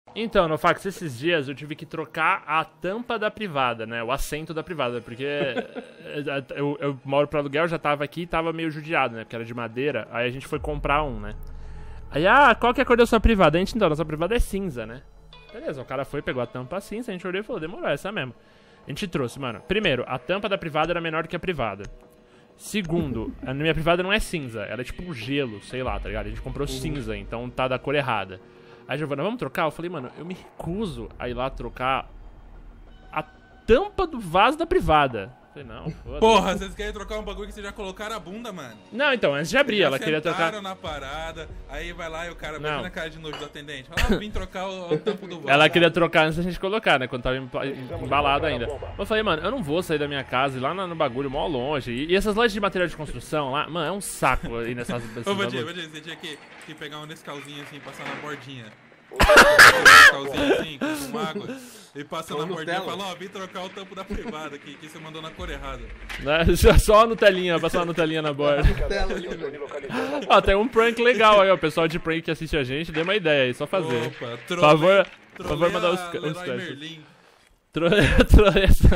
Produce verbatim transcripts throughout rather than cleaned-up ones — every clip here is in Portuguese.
Então, Nofax, esses dias eu tive que trocar a tampa da privada, né? O assento da privada, porque eu, eu moro pro aluguel, já tava aqui e tava meio judiado, né? Porque era de madeira, aí a gente foi comprar um, né? Aí, ah, qual que é a cor da sua privada? A gente, então, nossa privada é cinza, né? Beleza, o cara foi, pegou a tampa cinza, a gente olhou e falou, demorou, essa mesmo. A gente trouxe, mano. Primeiro, a tampa da privada era menor do que a privada. Segundo, a minha privada não é cinza, ela é tipo um gelo, sei lá, tá ligado? A gente comprou uhum. cinza, então tá da cor errada. Aí a Giovana, vamos trocar? Eu falei, mano, eu me recuso a ir lá trocar a tampa do vaso da privada. Eu falei, não, foda-se. Porra, vocês querem trocar um bagulho que vocês já colocaram a bunda, mano? Não, então, antes de abrir, ela queria trocar... na parada, aí vai lá e o cara vai na cara de nojo do atendente. Fala, ah, vim trocar o, o tampo do vaso. Ela queria trocar antes da gente colocar, né, quando tava embalado ainda. Eu falei, mano, eu não vou sair da minha casa e ir lá no, no bagulho mó longe. E, e essas lojas de material de construção lá, mano, é um saco aí nessas... Ô, Vadir, Vadir, você tinha que, que pegar um Nescauzinho assim, passar na bordinha. Nescauzinho assim, com água. E passa na bordinha e fala, ó, vim trocar o tampo da privada aqui, que você mandou na cor errada. Né? Só a Nutelinha, passar a Nutelinha na borda. Ó, tem um prank legal aí, ó. O pessoal de prank que assiste a gente, dê uma ideia aí, só fazer. Opa, por favor, por favor, mandar os testes. Trolei essa.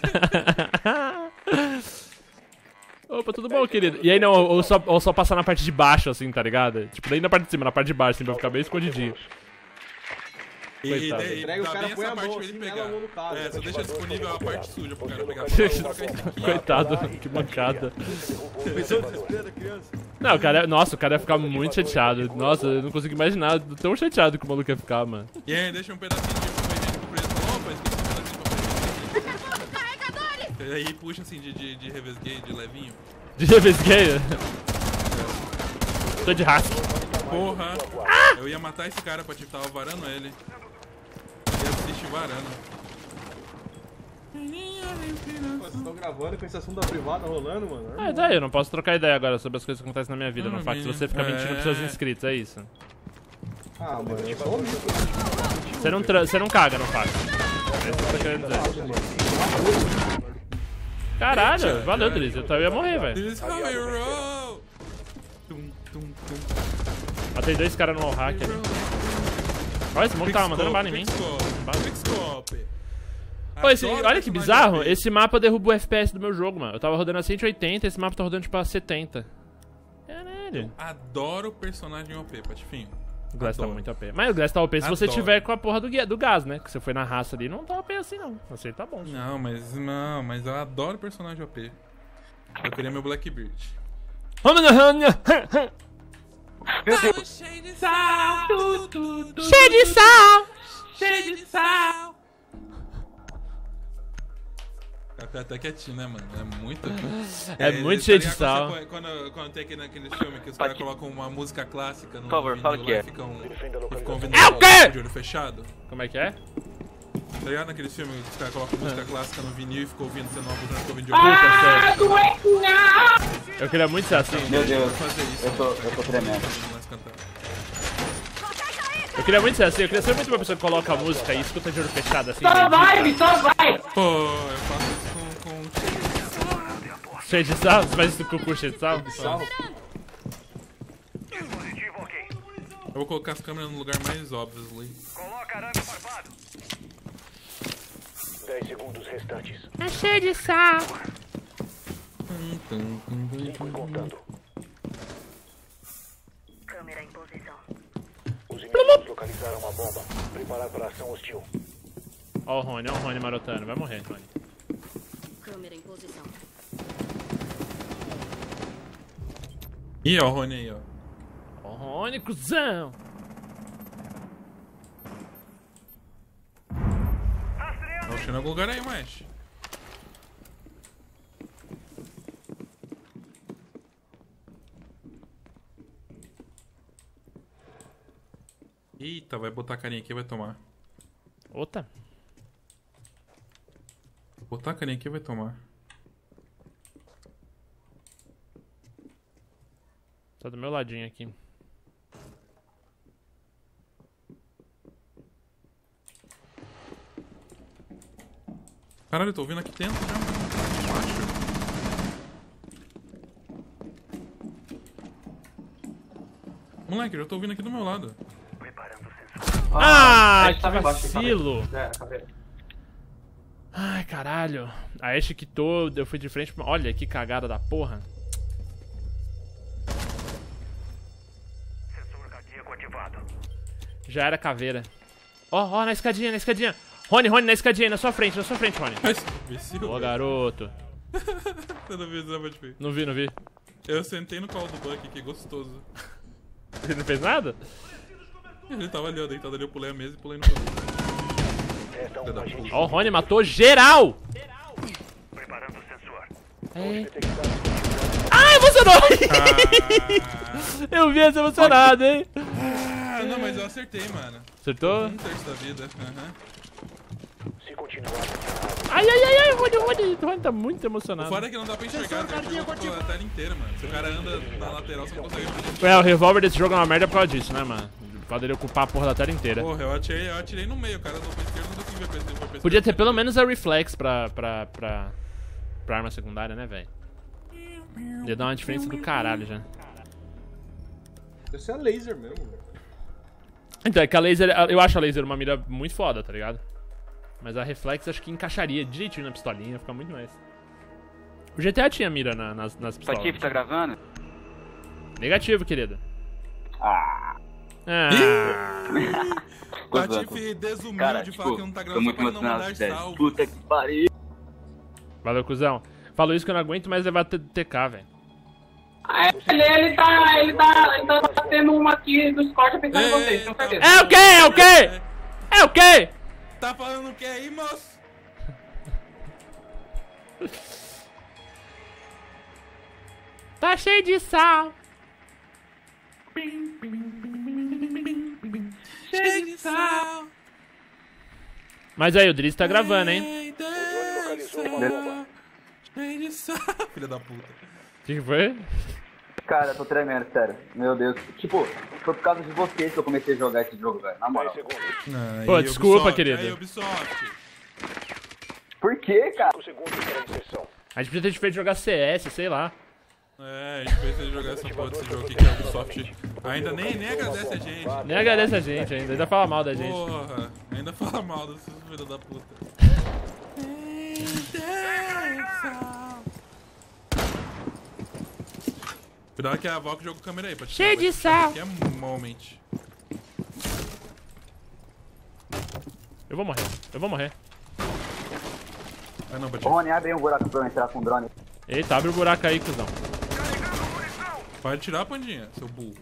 Opa, tudo bom, querido? E aí não, ou só, ou só passar na parte de baixo, assim, tá ligado? Tipo, nem na parte de cima, na parte de baixo, assim, pra ficar bem escondidinho. E, e, e entrega o cara põe a mão assim, pegar. Caso, é, só deixa disponível a parte suja pro cara pegar. Coitado, que mancada. Não, o cara, nossa, o cara ia ficar muito chateado. Nossa, eu não consigo imaginar tão chateado que o maluco ia ficar, mano. E aí, deixa um pedacinho de papel higiênico preso. Opa, esqueci um pedacinho de papel higiênico. E aí puxa assim de, de, de revesgueio, de levinho. De revesgueio? Tô de raça. Porra, ah! Eu ia matar esse cara pra te tava varando ele. Eu ia assistir varando. Vocês estão gravando com esse assunto da privada rolando, mano? Ah, daí, eu não posso trocar ideia agora sobre as coisas que acontecem na minha vida. Não faz se você ficar mentindo pros seus inscritos, é isso. Ah, mano, eu sou homem. Você não, você não caga, não faz. É isso que você tá querendo dizer. Caralho, valeu, Driz. Eu ia morrer, velho. Matei dois caras no wallhack ali. Olha, esse monstro tava mandando bala em mim. Pô, esse, olha que bizarro. Esse mapa derruba o F P S do meu jogo, mano. Eu tava rodando a cento e oitenta, esse mapa tá rodando tipo a setenta. Caralho. Adoro o personagem O P, Patifinho. O Glass tá muito O P. Mas o Glass tá O P se você tiver com a porra do, do gás, né? Que você foi na raça ali, não tá O P assim não. Você tá bom. Não, mas não, mas eu adoro personagem O P. Eu queria meu Blackbeard. Meu Deus. Cheio de sal, tu, tu, tu, cheio de sal, cheio de sal. Até, até quietinho, né, mano? É muito. É, é muito cheio de sal. Quando, quando, quando tem aquele, naquele filme que os caras colocam uma música clássica no. Por favor, fala o que é. E ficam, ficam ouvindo é o quê? De olho fechado. Como é que é? Tá ligado naquele filme que os caras colocam música clássica no vinil e ficam ouvindo, você não abusando, ficam ouvindo de olho fechado. Ah, eu queria muito ser assim. Meu Deus, eu tô, eu tô tremendo. Eu queria muito ser assim, eu queria ser muito uma pessoa que coloca a música e escuta de olho fechado assim. Só vai, só vai! Pô, eu faço isso com, com... cheio de sal? Você faz isso com o cu cheio de sal? Sal. Eu vou colocar as câmeras no lugar mais óbvio, Lee. Coloca arame farpado. dez segundos restantes. É cheio de sal. cinco contando. Câmera em posição. Os inimigos localizaram uma bomba. Preparar para ação hostil. Ó o Rony, ó o Rony marotando. Vai morrer, Rony. Câmera em posição. Ih, ó o Rony aí, ó. Ó o Rony, cuzão. Tá achando algum lugar aí, mais. Eita, vai botar a carinha aqui e vai tomar. Outra. Botar a carinha aqui e vai tomar. Tá do meu ladinho aqui. Caralho, eu tô ouvindo aqui dentro já, mano. Moleque, eu já tô ouvindo aqui do meu lado. Preparando o sensor. Ah, Ashe que tava embaixo, vacilo. É, caveira. Ai, caralho. A Ashe quitou, eu fui de frente. Olha que cagada da porra. Sensor cardíaco ativado. Já era caveira. Ó, ó, na escadinha, na escadinha. Rony, Rony, na escadinha aí, na sua frente, na sua frente, Rony. Mas, imbecil. Ô, garoto. Eu não vi, não vi. Não vi, não vi. Eu sentei no colo do Buck, que gostoso. Ele não fez nada? Ele tava ali, ó, deitado ali, eu pulei a mesa e pulei no banco. Resta um agente. Ó, o Rony matou geral! Preparando o sensor. É. Ah, emocionou! Ah, Eu vi essa emocionada, hein? ah, não, mas eu acertei, mano. Acertou? Um terço da vida. Aham. Se continuar acionado, Ai, ai, ai, ai, o Rony, o Rony, o Rony tá muito O emocionado. foda é que não dá pra enxergar, você jogou pela tela inteira, mano. Se o cara anda na lateral, você não consegue ver. É, o revólver desse jogo é uma merda por causa disso, né, mano? Pode ele ocupar a porra da tela inteira. Porra, eu atirei, eu atirei no meio, o cara andou pra esquerda, não consegui ver pra esquerda, pra esquerda. Podia ter pelo menos a reflex pra, pra, pra, pra arma secundária, né, velho? Ia dar uma diferença do caralho já. Esse é laser mesmo, velho. Então, é que a laser, eu acho a laser uma mira muito foda, tá ligado? Mas a reflex acho que encaixaria direitinho na pistolinha, ia ficar muito mais. O G T A tinha mira na, nas, nas pistolas. Patife, tá gravando? Negativo, querido. Ah. Ah. O Patife desumilde Cara, de tipo, falar que não tá tô gravando muito pra não emocionado, mandar velho. salve. Puta que pariu. Valeu, cuzão. Falou isso que eu não aguento mais levar T K, velho. Ele, ele tá. Ele tá. Ele tá tendo uma aqui do Discord pensando em vocês, tenho certeza. É o quê? É o quê? É o quê? Tá falando o que aí, moço? Tá cheio de sal. Cheio de sal. Mas aí, o Driz tá gravando, hein? o drone localizou uma bomba. Cheio de sal. Filha da puta. O que que foi? Cara, eu tô tremendo, sério. Meu Deus. Tipo, foi por causa de vocês que eu comecei a jogar esse jogo, velho. Na dez moral. segundos. Pô, Aí, desculpa, Ubisoft, querido. Aí, Ubisoft. Por quê, cara? cinco segundos para a inserção. A gente podia ter te feito jogar C S, sei lá. É, a gente fez ele jogar essa porra desse jogo aqui que é a Ubisoft. Ainda nem, nem agradece a gente. Nem agradece a gente ainda, ainda fala mal da gente. Porra, ainda fala mal desses filhos da puta. Cuidado que é a Valk joga o câmera aí pra te Cheio de sal. Aqui é moment. Eu vou morrer, eu vou morrer. Vai não, Ô, Patife. Rony, abre aí um buraco pra eu entrar com o drone. Eita, abre o buraco aí, cuzão. Pode tirar a pandinha, seu burro.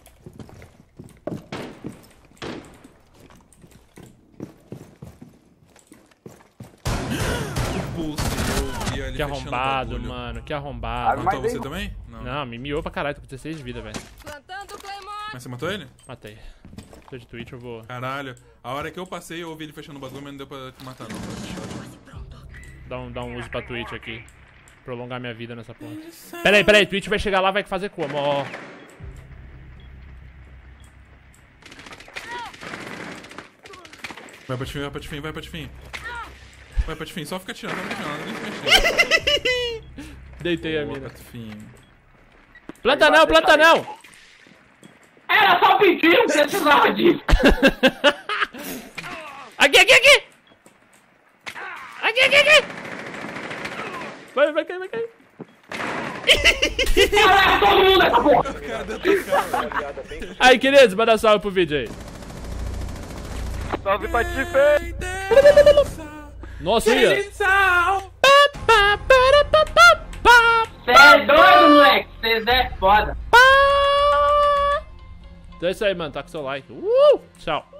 O pulse, eu vi ali Que fechando o arrombado, bagulho. mano, que arrombado. Matou Mas você aí- também? Não. Não, me miou pra caralho, tô com dezesseis de vida, velho. Plantando Claymore. Mas você matou ele? Matei. Tô de Twitch, eu vou... Caralho, a hora que eu passei eu ouvi ele fechando o bagulho, mas não deu pra te matar não. Dar um, dar um uso pra Twitch aqui. Prolongar minha vida nessa porra. Pera aí, pera aí, Twitch vai chegar lá, vai fazer como? Ó. Vai, Patifinho, vai, Patifinho, vai, Patifinho. Vai, Patifinho, só fica tirando, não fica tirando, nem se mexer. Deitei a Boa, mina. Patifinho. Planta não, planta não! Era só pedir, não precisava disso. Aqui, aqui, aqui! Aqui, aqui, aqui! Vai, vai cair, vai cair. Caralho, todo mundo essa porra. Cara, deu tua cara. Uma aliada bem Aí, queridos, manda salve pro vídeo aí. Salve, Patife! Nossa, ia. Cê é doido, moleque. Cês é foda. Então é isso aí, mano. Tá com seu like. Uh! Tchau.